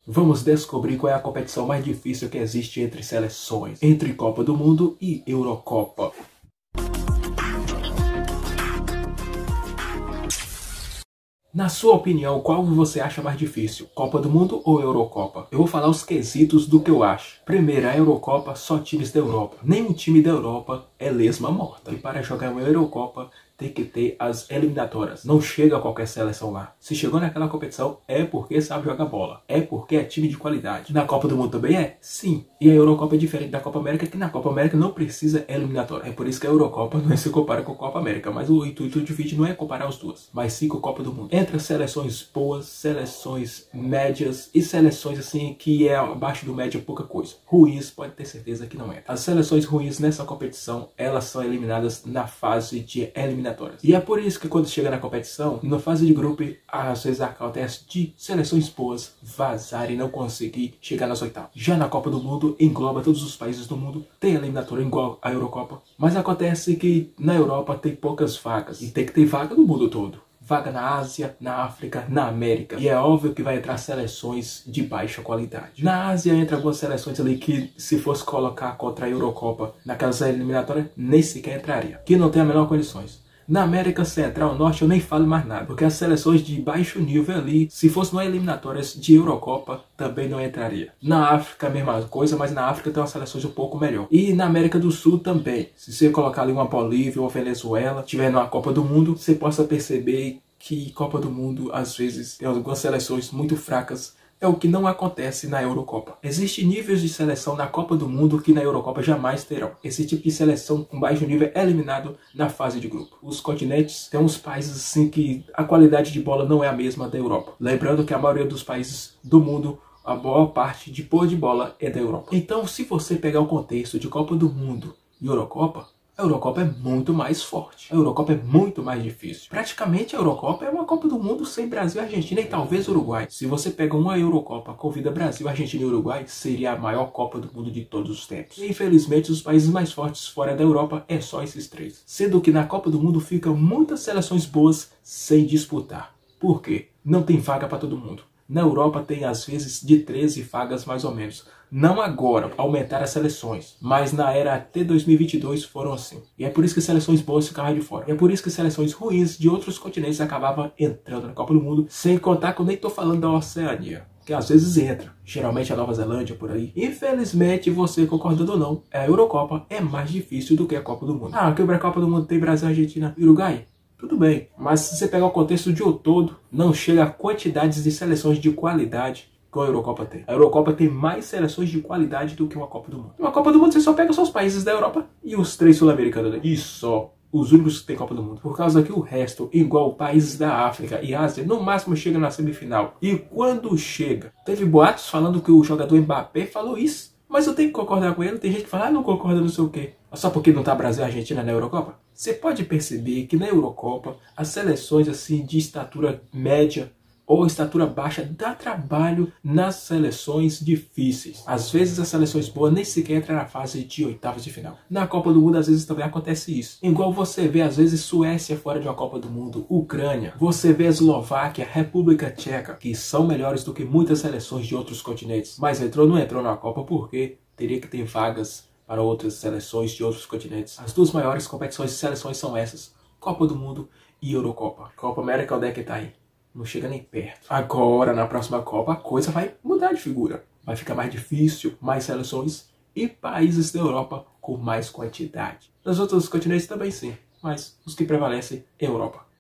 Vamos descobrir qual é a competição mais difícil que existe entre seleções, entre Copa do Mundo e Eurocopa. Na sua opinião, qual você acha mais difícil, Copa do Mundo ou Eurocopa? Eu vou falar os quesitos do que eu acho. Primeiro, a Eurocopa, só times da Europa. Nenhum time da Europa é lesma morta. E para jogar uma Eurocopa, tem que ter as eliminatórias. Não chega qualquer seleção lá. Se chegou naquela competição, é porque sabe jogar bola. É porque é time de qualidade. Na Copa do Mundo também é? Sim. E a Eurocopa é diferente da Copa América, que na Copa América não precisa eliminatória. É por isso que a Eurocopa não se compara com a Copa América. Mas o intuito do vídeo não é comparar os duas, mas sim com a Copa do Mundo. Entre seleções boas, seleções médias e seleções assim que é abaixo do médio pouca coisa. Ruins, pode ter certeza que não é. As seleções ruins nessa competição, elas são eliminadas na fase de eliminatórias. E é por isso que quando chega na competição, na fase de grupo, às vezes acontece de seleções boas vazarem e não conseguir chegar nas oitavas. Já na Copa do Mundo, engloba todos os países do mundo, tem eliminatória igual a Eurocopa, mas acontece que na Europa tem poucas vagas e tem que ter vaga no mundo todo. Vaga na Ásia, na África, na América. E é óbvio que vai entrar seleções de baixa qualidade. Na Ásia entra algumas seleções ali que, se fosse colocar contra a Eurocopa naquelas eliminatórias, nem sequer entraria. Que não tem a menor condições. Na América Central, Norte, eu nem falo mais nada, porque as seleções de baixo nível ali, se fosse no eliminatórias de Eurocopa, também não entraria. Na África, a mesma coisa, mas na África tem umas seleções um pouco melhor. E na América do Sul também. Se você colocar ali uma Bolívia ou Venezuela, tiver numa Copa do Mundo, você possa perceber que Copa do Mundo, às vezes, tem algumas seleções muito fracas. É o que não acontece na Eurocopa. Existem níveis de seleção na Copa do Mundo que na Eurocopa jamais terão. Esse tipo de seleção com baixo nível é eliminado na fase de grupo. Os continentes têm uns países assim que a qualidade de bola não é a mesma da Europa. Lembrando que a maioria dos países do mundo, a maior parte de pôr de bola é da Europa. Então, se você pegar o contexto de Copa do Mundo e Eurocopa, a Eurocopa é muito mais forte. A Eurocopa é muito mais difícil. Praticamente a Eurocopa é uma Copa do Mundo sem Brasil, Argentina e talvez Uruguai. Se você pega uma Eurocopa, convida Brasil, Argentina e Uruguai, seria a maior Copa do Mundo de todos os tempos. E, infelizmente, os países mais fortes fora da Europa é só esses três. Sendo que na Copa do Mundo ficam muitas seleções boas sem disputar. Por quê? Não tem vaga para todo mundo. Na Europa tem às vezes de 13 vagas mais ou menos. Não agora, aumentar as seleções, mas na era até 2022 foram assim. E é por isso que seleções boas ficavam de fora. E é por isso que seleções ruins de outros continentes acabavam entrando na Copa do Mundo, sem contar que eu nem estou falando da Oceania, que às vezes entra, geralmente a Nova Zelândia por aí. Infelizmente, você concordando ou não, a Eurocopa é mais difícil do que a Copa do Mundo. Ah, que a Copa do Mundo tem Brasil, Argentina e Uruguai? Tudo bem, mas se você pegar o contexto de um todo, não chega a quantidades de seleções de qualidade que a Eurocopa tem. A Eurocopa tem mais seleções de qualidade do que uma Copa do Mundo. Uma Copa do Mundo você só pega os países da Europa e os 3 sul-americanos. E só. Os únicos que tem Copa do Mundo. Por causa que o resto, igual países da África e Ásia, no máximo chega na semifinal. E quando chega? Teve boatos falando que o jogador Mbappé falou isso. Mas eu tenho que concordar com ele. Tem gente que fala, não concorda, não sei o quê. Só porque não tá Brasil e Argentina na Eurocopa? Você pode perceber que na Eurocopa, as seleções assim de estatura média ou estatura baixa dá trabalho nas seleções difíceis. Às vezes as seleções boas nem sequer entram na fase de oitavas de final. Na Copa do Mundo às vezes também acontece isso. Igual você vê às vezes Suécia fora de uma Copa do Mundo, Ucrânia, você vê a Eslováquia, República Tcheca, que são melhores do que muitas seleções de outros continentes. Mas não entrou na Copa porque teria que ter vagas para outras seleções de outros continentes. As duas maiores competições de seleções são essas, Copa do Mundo e Eurocopa. Copa América, onde é que tá aí? Não chega nem perto. Agora, na próxima Copa, a coisa vai mudar de figura. Vai ficar mais difícil, mais seleções e países da Europa com mais quantidade. Nos outros continentes também sim, mas os que prevalecem é Europa.